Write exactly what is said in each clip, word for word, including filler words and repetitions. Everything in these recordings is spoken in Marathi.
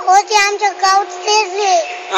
होते आमच्या गावातले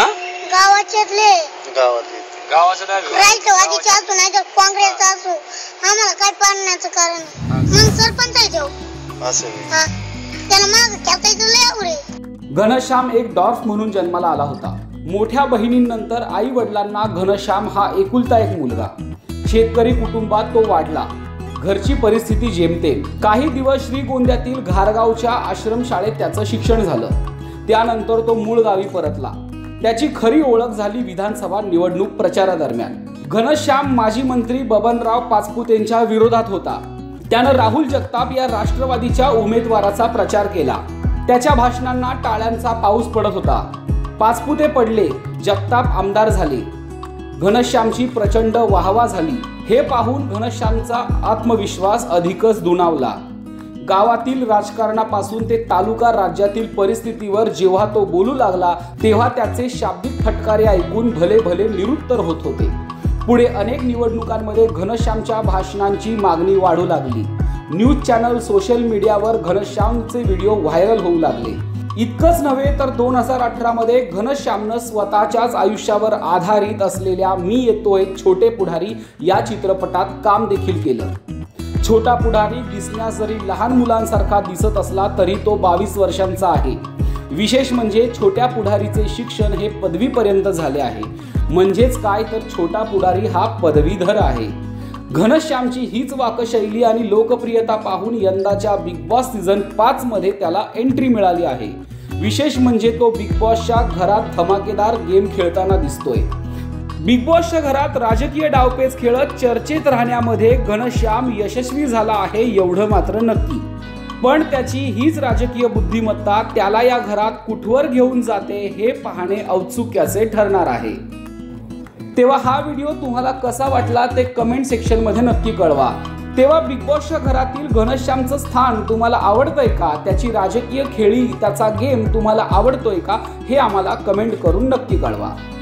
गावाच्यातले गावातले गावाचं नाव राष्ट्रवादीचे असू नाही तर काँग्रेसचा असू आम्हाला काय पाडण्याचं कारण मग सरपंच आहे तो असं हा त्याला माग खेचायचं लय आवडे। घनश्याम एक डॉर्फ म्हणून जन्माला आला होता। मोठ्या बहिणींनंतर आई वडिलांना घनश्याम हा एकुलता एक मुलगा। शेतकरी कुटुंबात तो वाढला। घरची परिस्थिती जेमतेम। काही दिवस श्रीगोंद्यातील घारगावच्या आश्रमशाळेत त्याचं शिक्षण झालं। त्यानंतर तो मूळ गावी परतला। त्याची खरी ओळख झाली विधानसभा निवडणूक प्रचारादरम्यान। घनश्याम माजी मंत्री बबनराव पाचपुतेंच्या विरोधात होता। त्यानं राहुल जगताप या राष्ट्रवादीच्या उमेदवाराचा प्रचार केला। त्याच्या भाषणांना टाळ्यांचा पाऊस पडत होता। पाचपुते पडले, जगताप आमदार झाले। घनश्यामची प्रचंड वाहवा झाली। हे पाहून घनश्यामचा आत्मविश्वास अधिकच दुणावला। गावातील राजकारणापासून ते तालुका राज्यातील परिस्थितीवर जेव्हा तो बोलू लागला तेव्हा त्याचे शाब्दिक फटकारे ऐकून भले भले निरुत्तर होत होते। पुढे अनेक निवडणुकांमध्ये घनश्यामच्या भाषणांची मागणी वाढू लागली। न्यूज चॅनल, सोशल मीडियावर घनश्यामचे व्हिडिओ व्हायरल होऊ लागले। इतकंच नव्हे तर दोन हजार अठरा मध्ये घनश्यामनं स्वतःच्याच आयुष्यावर आधारित असलेल्या मी येतोय छोटे पुढारी या चित्रपटात काम देखील केलं। छोटा पुढारी दिसण्यास जरी लहान मुलांसारखा दिसत असला तरी तो बावीस वर्षांचा आहे। विशेष म्हणजे छोट्या पुढारीचे शिक्षण हे पदवीपर्यंत झाले आहे। म्हणजेच काय तर छोटा पुढारी हा पदवीधर आहे। घनश्यामची हीच वाकशैली आणि लोकप्रियता पाहून यंदाच्या बिग बॉस सीझन पाच मध्ये त्याला एंट्री मिळाली आहे। विशेष म्हणजे तो बिग बॉसच्या घरात धमाकेदार गेम खेळताना दिसतोय। बिग बॉसच्या घरात राजकीय डावपेच खेळत चर्चेत राहण्यामध्ये घनश्याम यशस्वी झाला आहे एवढं मात्र नक्की। पण त्याची हीच राजकीय बुद्धिमत्ता त्याला या घरात कुठवर घेऊन जाते हे पाहणे औत्सुक्याचे ठरणार आहे। तेव्हा हा व्हिडिओ तुम्हाला कसा वाटला ते कमेंट सेक्शन मध्ये नक्की कळवा। तेव्हा बिग बॉसच्या घरातील घनश्यामचं स्थान तुम्हाला आवडतंय का? त्याची राजकीय खेळी, त्याचा गेम तुम्हाला आवडतोय का? हे आम्हाला कमेंट करून नक्की कळवा।